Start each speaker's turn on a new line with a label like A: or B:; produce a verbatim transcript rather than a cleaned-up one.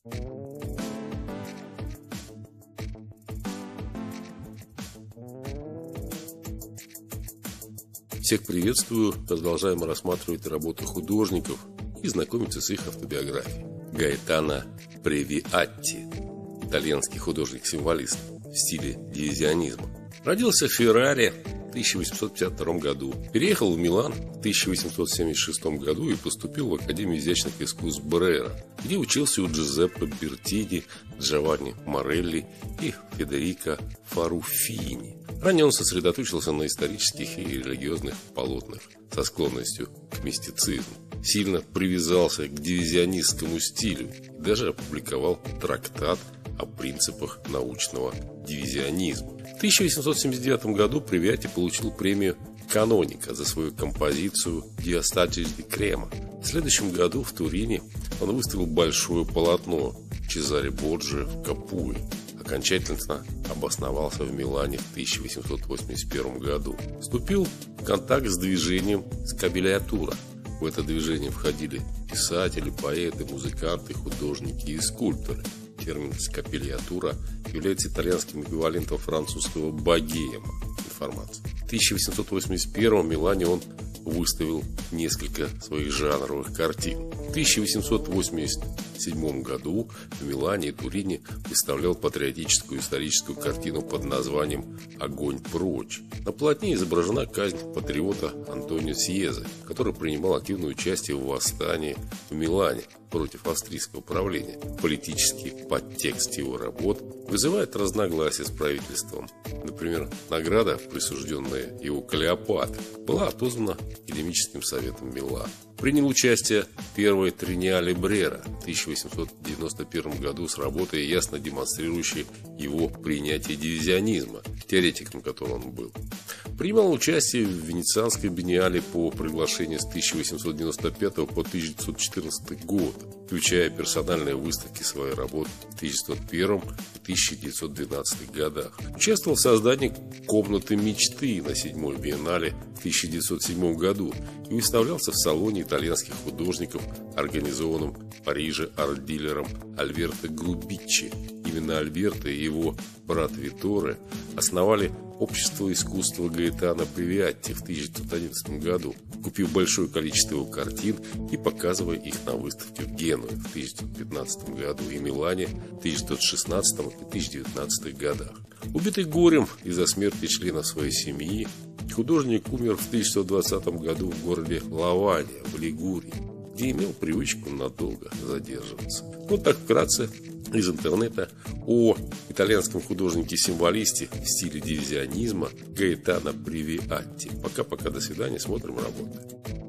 A: Всех приветствую. Продолжаем рассматривать работы художников и знакомиться с их автобиографией. Гаэтано Превиатти, итальянский художник-символист в стиле дивизионизма. Родился в Ферраре в тысяча восемьсот пятьдесят втором году. Переехал в Милан в тысяча восемьсот семьдесят шестом году и поступил в Академию изящных искусств Брера, где учился у Джузеппе Бертини, Джованни Морелли и Федерико Фаруффини. Ранее он сосредоточился на исторических и религиозных полотнах со склонностью к мистицизму. Сильно привязался к дивизионистскому стилю и даже опубликовал трактат о принципах научного дивизионизма. В тысяча восемьсот семьдесят девятом году Превиатти получил премию Каноника за свою композицию «Диастатис ди Крема». В следующем году в Турине он выставил большое полотно Чезаре Борджиа в Капуе. Окончательно обосновался в Милане в тысяча восемьсот восемьдесят первом году. Вступил в контакт с движением скабелиатура. В это движение входили писатели, поэты, музыканты, художники и скульпторы. Термин скапелиатура является итальянским эквивалентом французского богема. Информация. В тысяча восемьсот восемьдесят первом в Милане он выставил несколько своих жанровых картин. В тысяча восемьсот восемьдесят седьмом году в Милане и Турине выставлял патриотическую историческую картину под названием «Огонь прочь». На полотне изображена казнь патриота Антонио Сьезе, который принимал активное участие в восстании в Милане против австрийского правления. Политический подтекст его работ вызывает разногласия с правительством. Например, награда, присужденная его Клеопатре, была отозвана Академическим советом Милана. Принял участие в первой Триеннале Брера в тысяча восемьсот девяносто первом году с работой, ясно демонстрирующей его принятие дивизионизма, теоретиком которого он был. Принимал участие в Венецианской биеннале по приглашению с тысяча восемьсот девяносто пятого по тысяча девятьсот четырнадцатый год, включая персональные выставки своей работы в тысяча девятьсот первом и тысяча девятьсот двенадцатых годах. Участвовал в создании комнаты мечты на седьмой биеннале в тысяча девятьсот седьмом году и выставлялся в салоне итальянских художников, организованном в Париже арт-дилером Альберто Грубиччи. Именно Альберто и его брат Витторе основали Общество искусства Гаэтано Превиатти в тысяча девятьсот одиннадцатом году, купив большое количество его картин и показывая их на выставке в Генуе в тысяча девятьсот пятнадцатом году и Милане в тысяча девятьсот шестнадцатом и тысяча девятьсот девятнадцатых годах. Убитый горем из-за смерти членов своей семьи, художник умер в тысяча девятьсот двадцатом году в городе Лавания в Лигурии, где имел привычку надолго задерживаться. Вот так вкратце из интернета о итальянском художнике-символисте в стиле дивизионизма Гаэтано Превиатти. Пока-пока, до свидания, смотрим работы.